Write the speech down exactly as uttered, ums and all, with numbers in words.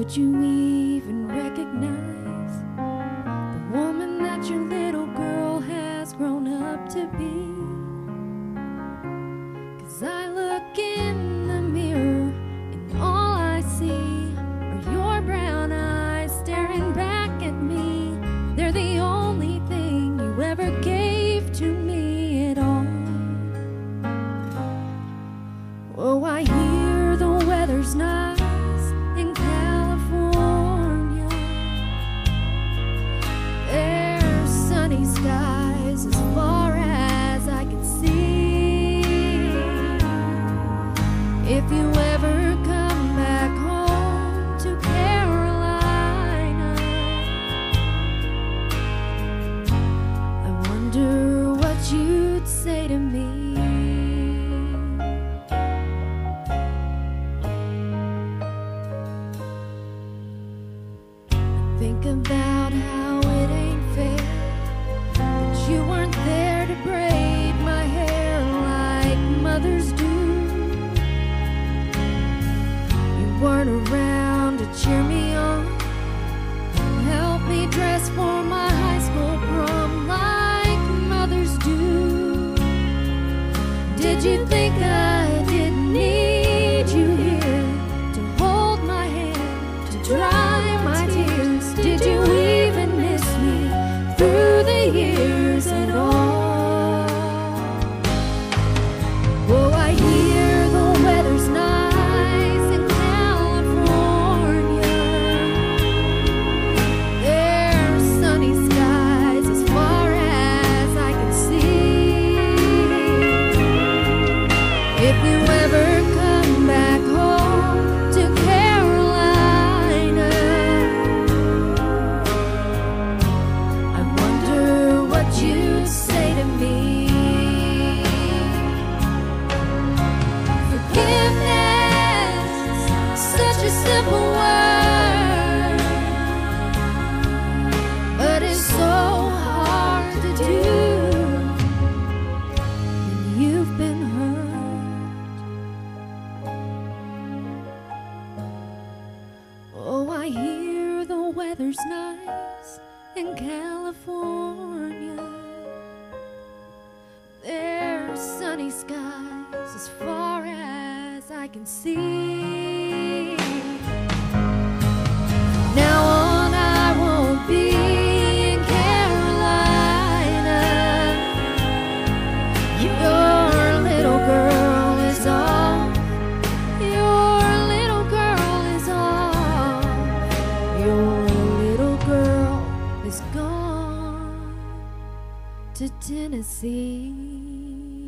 Did you even recognize the woman that your little girl has grown up to be? 'Cause I look in the mirror and all I see are your brown eyes staring back at me. They're the only thing you ever gave to me at all. Oh, I hear the weather's nice in California. There's sunny skies as far as I can see. If you ever come back home to Carolina, I wonder what you'd say to me. Think about how it ain't fair that you weren't there to braid my hair like mothers do. You weren't around to cheer me on, help me dress for my high school prom like mothers do. Did you think I didn't need you here to hold my hand, to dry my tears? Did you even miss me through the years at all? Oh, I hear the weather's nice in California. There's sunny skies as far as I can see. If you ever come back home to Carolina, I wonder what you'd say to me. Forgiveness, such a simple word, but it's so hard to do when you've been hurt. Oh, I hear the weather's nice in California. There's sunny skies as far as I can see. Now on I won't be in Carolina. Your little girl is off. Your little girl is off. Your little girl is gone to Tennessee.